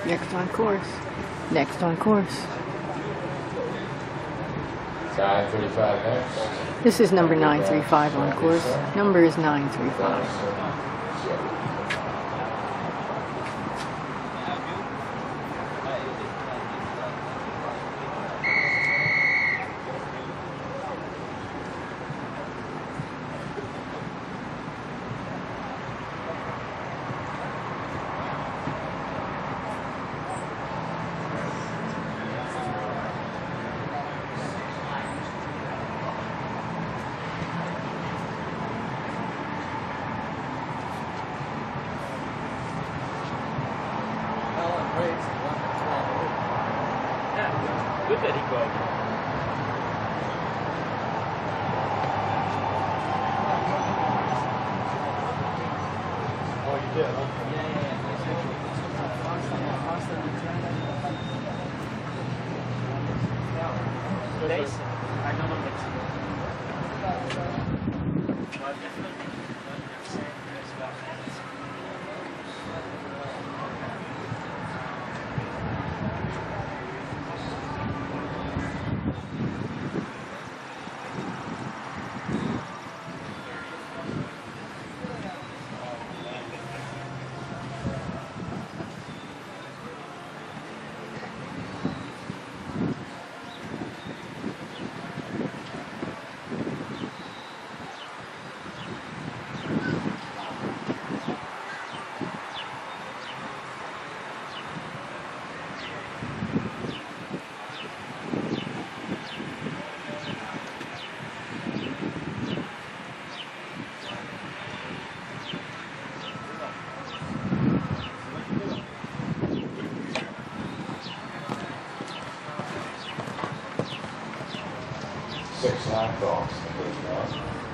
Next on course. Next on course. 9:35 next. This is number 935 on course. Number is 935. Good that he called you. Oh, you did, huh? Basin. I don't know Six half dogs.